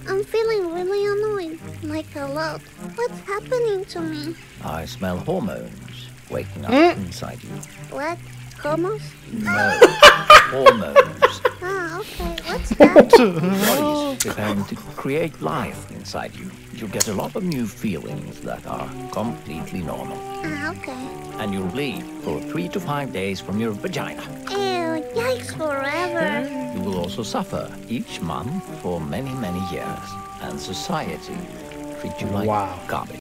I'm feeling really annoyed. Like a lot. What's happening to me? I smell hormones waking up inside you. What? Homos? No, hormones. Ah, okay. What's that? Your body's preparing to create life inside you. You'll get a lot of new feelings that are completely normal. Ah, okay. And you'll bleed for 3 to 5 days from your vagina. Ew, yikes forever. You will also suffer each month for many, many years. And society treats you like Wow. garbage.